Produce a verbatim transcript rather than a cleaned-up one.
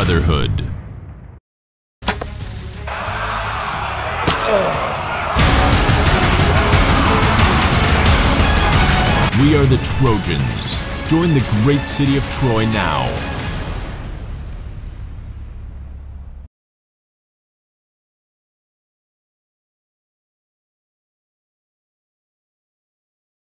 brotherhood. We are the Trojans. Join the great city of Troy now.